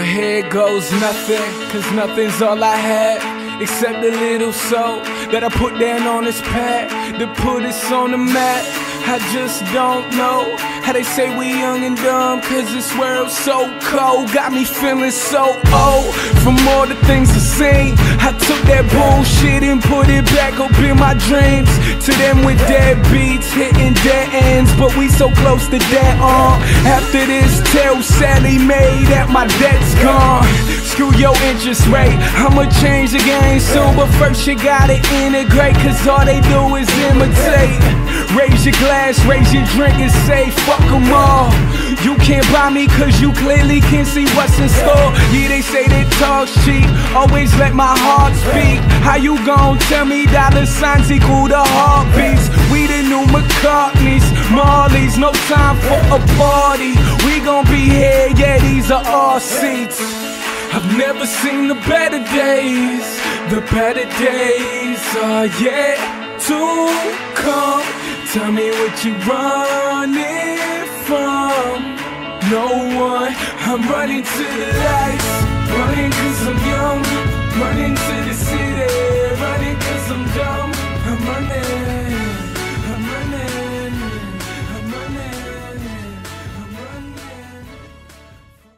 But here goes nothing, cause nothing's all I have, except a little soul that I put down on this pad to put us on the map. I just don't know how they say we young and dumb, cause this world's so cold. Got me feeling so old from all the things I've seen. I took that bullshit and put it back up in my dreams. To them with dead beats, hitting dead ends, but we so close to dead on. After this, tell Sally Mae that my debt's gone. Screw your interest rate, I'ma change the game soon, but first you gotta integrate, cause all they do is imitate. Raise your glass, raise your drink and say fuck them all. You can't buy me cause you clearly can't see what's in store. Yeah, they say that talk's cheap, always let my heart speak. How you gon' tell me dollar signs equal to heartbeats? We the new McCartneys, Marleys, no time for a party. We gon' be here, yeah, these are our seats. I've never seen the better days. The better days are yet to come. Tell me what you running from. No one. I'm running to the lights, running cause I'm young, running to the